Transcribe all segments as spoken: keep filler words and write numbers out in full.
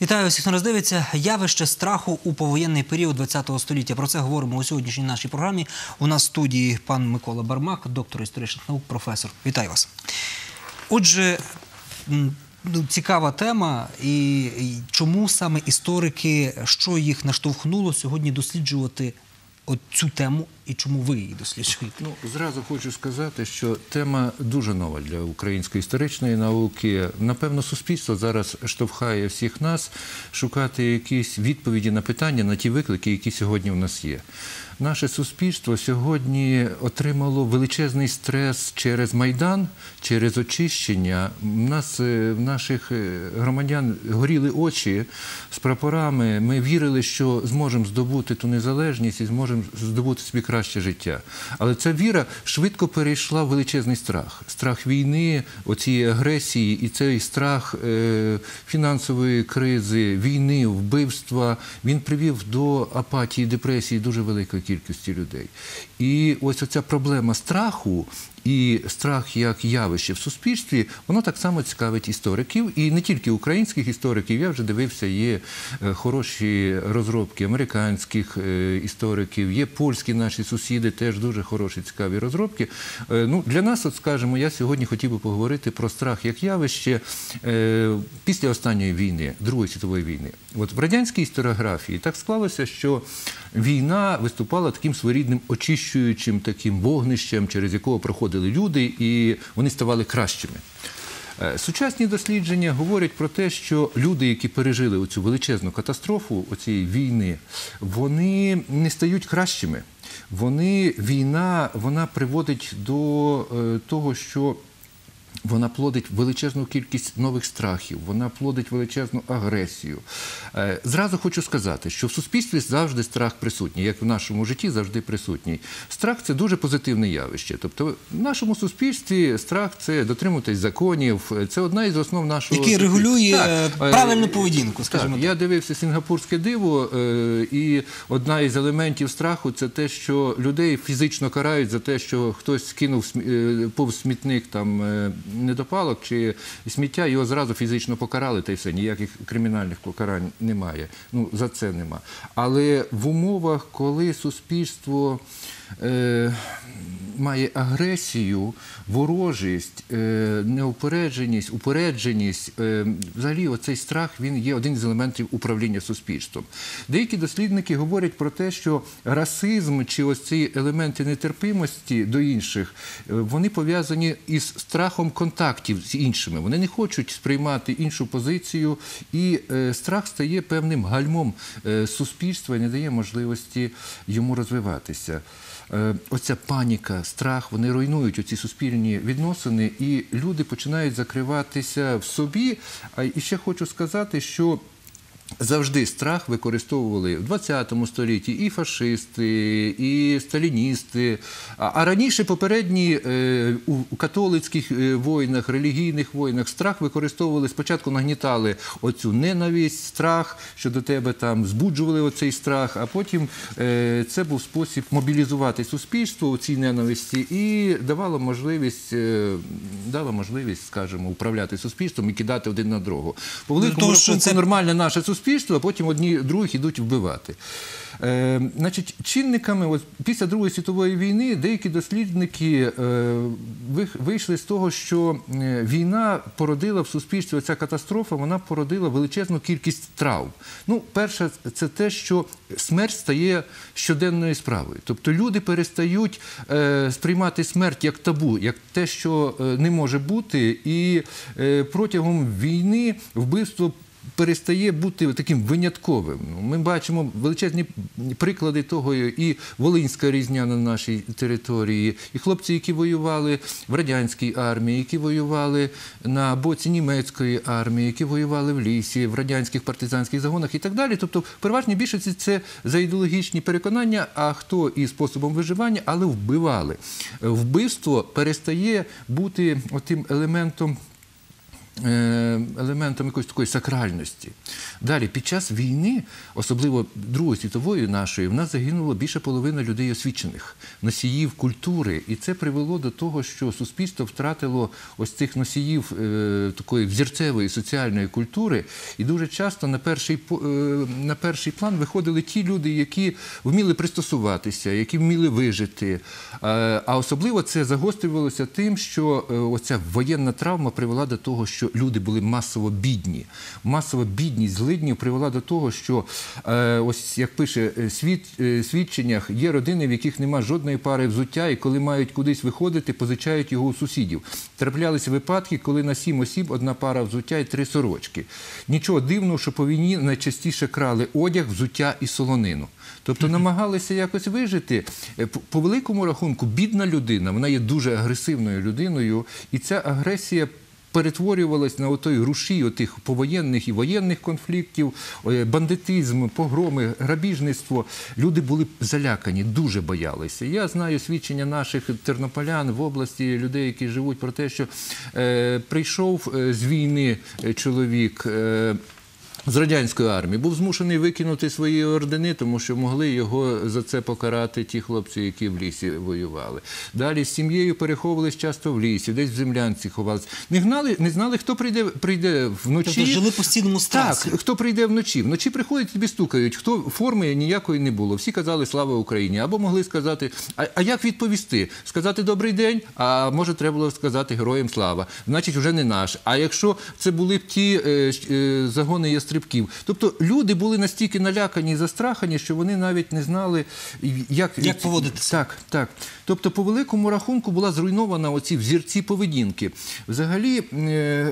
Вітаю всіх, хто нас дивиться. Явище страху у повоєнний період ХХ століття. Про це говоримо у сьогоднішній нашій програмі. У нас в студії пан Микола Бармак, доктор історичних наук, професор. Вітаю вас. Отже, цікава тема. І чому саме історики, що їх наштовхнуло сьогодні досліджувати цю тему і чому ви її досліджуєте? Ну, зразу хочу сказати, що тема дуже нова для української історичної науки. Напевно, суспільство зараз штовхає всіх нас шукати якісь відповіді на питання, на ті виклики, які сьогодні в нас є. Наше суспільство сьогодні отримало величезний стрес через Майдан, через очищення. У нас, в наших громадян горіли очі з прапорами. Ми вірили, що зможемо здобути ту незалежність і зможемо здобути собі краще життя. Але ця віра швидко перейшла в величезний страх. Страх війни, оцієї агресії і цей страх е, фінансової кризи, війни, вбивства, він привів до апатії, депресії дуже великої кількості людей. І ось оця проблема страху і страх як явище в суспільстві, воно так само цікавить істориків. І не тільки українських істориків, я вже дивився, є хороші розробки американських істориків, є польські наші сусіди, теж дуже хороші, цікаві розробки. Ну, для нас, от скажімо, я сьогодні хотів би поговорити про страх як явище після останньої війни, Другої світової війни. От в радянській історіографії так склалося, що війна виступала таким своєрідним очищуючим таким вогнищем, через якого проходили люди, і вони ставали кращими. Сучасні дослідження говорять про те, що люди, які пережили оцю величезну катастрофу оцієї війни, вони не стають кращими. Вони, війна, вона приводить до того, що вона плодить величезну кількість нових страхів, вона плодить величезну агресію. Зразу хочу сказати, що в суспільстві завжди страх присутній, як в нашому житті завжди присутній. Страх – це дуже позитивне явище. Тобто в нашому суспільстві страх – це дотримуватись законів, це одна із основ нашого… Який регулює так, правильну поведінку, скажімо так. Я дивився «Сінгапурське диво», і одна із елементів страху – це те, що людей фізично карають за те, що хтось кинув повз смітник там недопалок чи сміття, його зразу фізично покарали, та й все, ніяких кримінальних покарань немає. Ну, за це нема. Але в умовах, коли суспільство е, має агресію, ворожість, е, неупередженість, упередженість, е, взагалі оцей страх, він є один з елементів управління суспільством. Деякі дослідники говорять про те, що расизм чи ось ці елементи нетерпимості до інших, вони пов'язані із страхом контактів з іншими. Вони не хочуть сприймати іншу позицію, і е, страх стає певним гальмом е, суспільства і не дає можливості йому розвиватися. Е, оця паніка, страх, вони руйнують оці суспільні відносини, і люди починають закриватися в собі. А і ще хочу сказати, що завжди страх використовували в ХХ столітті і фашисти, і сталіністи. А раніше попередні е, у католицьких воїнах, релігійних воїнах страх використовували, спочатку нагнітали оцю ненависть, страх, що до тебе там збуджували оцей страх, а потім е, це був спосіб мобілізувати суспільство у цій ненависті і давало можливість, е, дало можливість, скажімо, управляти суспільством і кидати один на другого. По великому рахунку це нормальне наше суспільство, суспільство, а потім одні других йдуть вбивати. Е, значить, чинниками, от, після Другої світової війни деякі дослідники е, вийшли з того, що війна породила в суспільстві, ця катастрофа, вона породила величезну кількість травм. Ну, перше, це те, що смерть стає щоденною справою. Тобто люди перестають е, сприймати смерть як табу, як те, що е, не може бути, і е, протягом війни вбивство перестає бути таким винятковим. Ми бачимо величезні приклади того, і Волинська різня на нашій території, і хлопці, які воювали в радянській армії, які воювали на боці німецької армії, які воювали в лісі, в радянських партизанських загонах і так далі. Тобто, в переважній більшості це за ідеологічні переконання, а хто і способом виживання, але вбивали. Вбивство перестає бути отим елементом елементом якоїсь такої сакральності. Далі, під час війни, особливо Другої світової нашої, в нас загинуло більше половини людей освічених, носіїв культури. І це привело до того, що суспільство втратило ось цих носіїв е, такої взірцевої соціальної культури. І дуже часто на перший, е, на перший план виходили ті люди, які вміли пристосуватися, які вміли вижити. Е, а особливо це загострювалося тим, що е, оця воєнна травма привела до того, що люди були масово бідні. Масова бідність злиднів привела до того, що, е, ось як пише свід, е, свідченнях, є родини, в яких нема жодної пари взуття, і коли мають кудись виходити, позичають його у сусідів. Траплялися випадки, коли на сім осіб одна пара взуття і три сорочки. Нічого дивного, що по війні найчастіше крали одяг, взуття і солонину. Тобто намагалися якось вижити. По, по великому рахунку, бідна людина, вона є дуже агресивною людиною, і ця агресія перетворювалась на отой рушій отих повоєнних і воєнних конфліктів, бандитизм, погроми, грабіжництво. Люди були залякані, дуже боялися. Я знаю свідчення наших тернополян в області, людей, які живуть, про те, що е, прийшов з війни чоловік е, з радянської армії, був змушений викинути свої ордени, тому що могли його за це покарати ті хлопці, які в лісі воювали. Далі з сім'єю переховувались часто в лісі, десь в землянці ховалися. Не знали, не знали, хто прийде, прийде вночі. Тобто жили в постійному стресі. Так, хто прийде вночі. Вночі приходять, тобі стукають, хто форми ніякої не було. Всі казали «Слава Україні!» Або могли сказати, а, а як відповісти? Сказати «Добрий день», а може треба було сказати «Героям слава». Значить, вже не наш. А якщо це були б ті е, е, загони ястребів, тобто люди були настільки налякані і застрахані, що вони навіть не знали, як, як поводитися. Так, так. Тобто, по великому рахунку була зруйнована оці взірці поведінки. Взагалі, е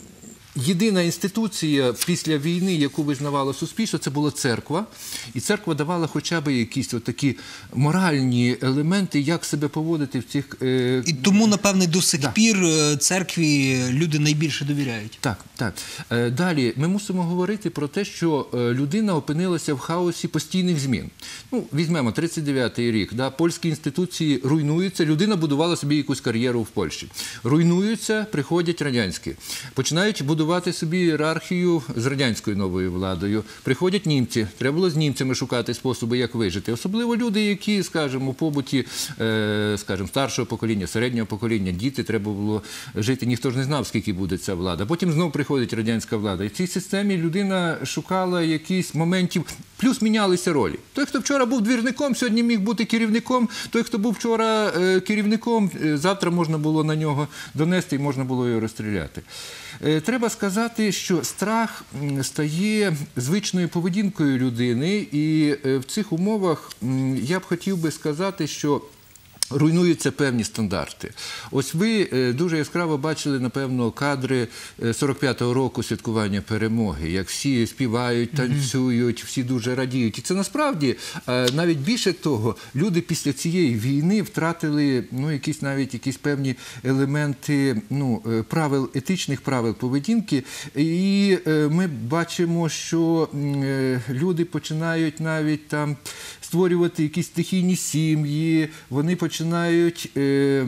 єдина інституція після війни, яку визнавало суспільство, це була церква. І церква давала хоча б якісь такі моральні елементи, як себе поводити в цих... Е... І тому, напевне, до сих да. пір церкві люди найбільше довіряють. Так, так. Е, далі, ми мусимо говорити про те, що людина опинилася в хаосі постійних змін. Ну, візьмемо тридцять дев'ятий рік, да, польські інституції руйнуються, людина будувала собі якусь кар'єру в Польщі. Руйнуються, приходять радянські. Починають будувати будувати собі ієрархію з радянською новою владою. Приходять німці. Треба було з німцями шукати способи, як вижити. Особливо люди, які, скажімо, у побуті, е, скажімо, старшого покоління, середнього покоління, діти, треба було жити. Ніхто ж не знав, скільки буде ця влада. Потім знову приходить радянська влада. І в цій системі людина шукала якісь моментів, плюс мінялися ролі. Той, хто вчора був двірником, сьогодні міг бути керівником. Той, хто був вчора е, керівником, е, завтра можна було на нього донести і можна було його розстріляти. Е, треба сказати, що страх стає звичною поведінкою людини, і в цих умовах я б хотів би сказати, що руйнуються певні стандарти. Ось ви дуже яскраво бачили, напевно, кадри сорок п'ятого року святкування перемоги, як всі співають, танцюють, всі дуже радіють. І це насправді, навіть більше того, люди після цієї війни втратили, ну, якісь навіть якісь певні елементи, ну, правил, етичних правил поведінки. І ми бачимо, що люди починають навіть там створювати якісь стихійні сім'ї, вони починають, е,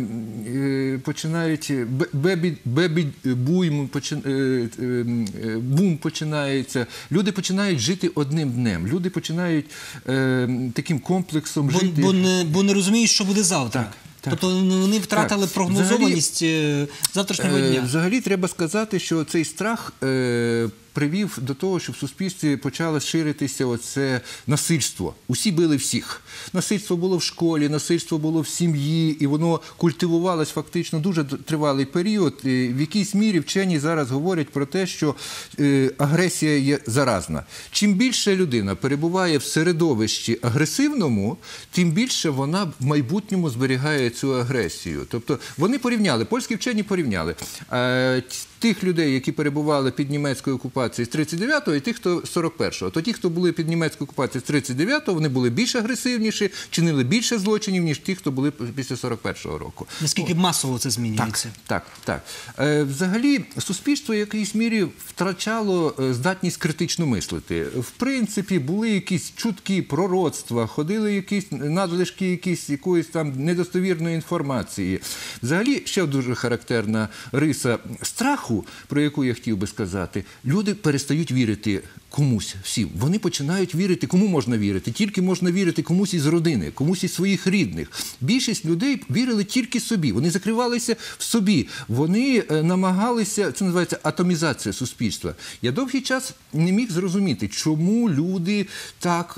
е, починають бебі, бебі буйм, почи, е, е, бум починається. Люди починають жити одним днем. Люди починають е, таким комплексом бо, жити. Бо не, бо не розуміють, що буде завтра. Так. Так. Тобто вони втратили так. прогнозованість взагалі, завтрашнього дня. Взагалі треба сказати, що цей страх е, привів до того, що в суспільстві почало ширитися оце насильство. Усі били всіх. Насильство було в школі, насильство було в сім'ї, і воно культивувалось фактично дуже тривалий період. І в якійсь мірі вчені зараз говорять про те, що е, агресія є заразна. Чим більше людина перебуває в середовищі агресивному, тим більше вона в майбутньому зберігає цю агресію. Тобто вони порівняли, польські вчені порівняли. Е, тих людей, які перебували під німецькою окупацією, окупації з тридцять дев'ятого і тих, хто з сорок першого. То ті, хто були під німецькою окупацією з тридцять дев'ятого, вони були більш агресивніші, чинили більше злочинів, ніж ті, хто були після сорок першого року. Наскільки масово це змінюється? Так, так, так. Е, взагалі, суспільство в якійсь мірі втрачало е, здатність критично мислити. В принципі, були якісь чутки, пророцтва, ходили якісь надлишки якісь, якоїсь там недостовірної інформації. Взагалі, ще дуже характерна риса страху, про яку я хотів би сказати, люди перестають вірити комусь всім. Вони починають вірити, кому можна вірити? Тільки можна вірити комусь із родини, комусь із своїх рідних. Більшість людей вірили тільки собі. Вони закривалися в собі. Вони намагалися, це називається атомізація суспільства. Я довгий час не міг зрозуміти, чому люди так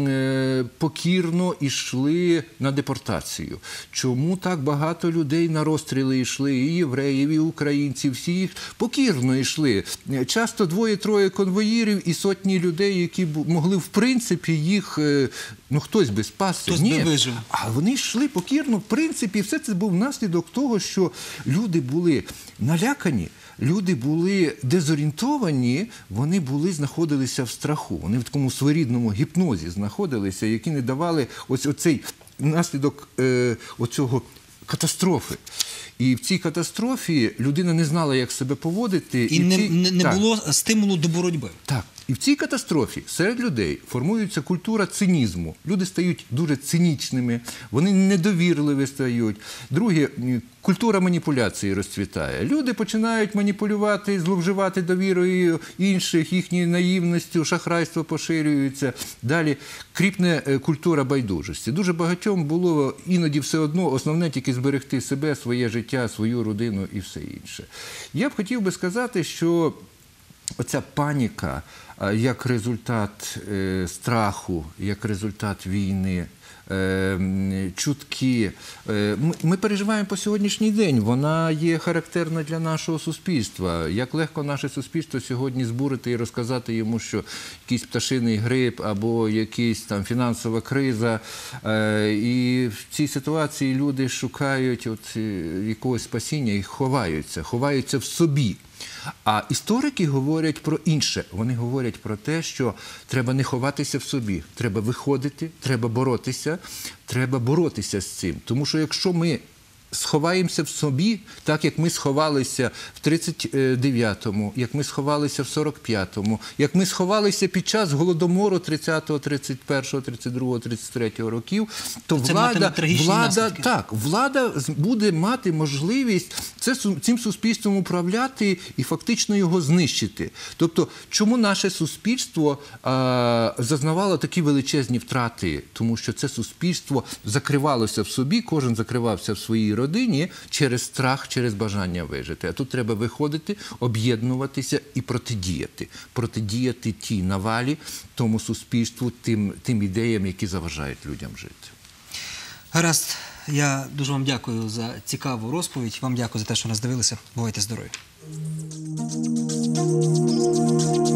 м, покірно йшли на депортацію. Чому так багато людей на розстріли йшли, і євреїв, і українців, всі їх покірно йшли. Часто двоє-троє конвоїрів і сотні людей, які могли, в принципі, їх, ну, хтось би спасся. Хтось би вижив. А вони йшли покірно, в принципі, все це був наслідок того, що люди були налякані, люди були дезорієнтовані, вони були, знаходилися в страху. Вони в такому своєрідному гіпнозі знаходилися, які не давали ось оцей наслідок е, оцього катастрофи. І в цій катастрофі людина не знала, як себе поводити. І, і не, ці... не, не так. було стимулу до боротьби. Так. І в цій катастрофі серед людей формується культура цинізму. Люди стають дуже цинічними, вони недовірливі стають. Друге, культура маніпуляції розцвітає. Люди починають маніпулювати, зловживати довірою інших, їхньою наївністю, шахрайство поширюється. Далі кріпне культура байдужості. Дуже багатьом було іноді все одно основне тільки зберегти себе, своє життя, свою родину і все інше. Я б хотів би сказати, що оця паніка як результат е, страху, як результат війни, е, чутки. Е, ми, ми переживаємо по сьогоднішній день, вона є характерна для нашого суспільства. Як легко наше суспільство сьогодні збурити і розказати йому, що якийсь пташиний грип або якась там фінансова криза. Е, і в цій ситуації люди шукають от, якогось спасіння і ховаються, ховаються в собі. А історики говорять про інше. Вони говорять про те, що треба не ховатися в собі, треба виходити, треба боротися, треба боротися з цим. Тому що якщо ми сховаємося в собі, так як ми сховалися в тридцять дев'ятому, як ми сховалися в сорок п'ятому, як ми сховалися під час Голодомору тридцятого, тридцять першого, тридцять другого, тридцять третього років, то це влада, влада, наслідки. так, влада буде мати можливість це, цим суспільством управляти і фактично його знищити. Тобто, чому наше суспільство а, зазнавало такі величезні втрати? Тому що це суспільство закривалося в собі, кожен закривався в своїй родині через страх, через бажання вижити. А тут треба виходити, об'єднуватися і протидіяти. Протидіяти тій навалі, тому суспільству, тим, тим ідеям, які заважають людям жити. Гаразд, я дуже вам дякую за цікаву розповідь. Вам дякую за те, що нас дивилися. Бувайте здорові.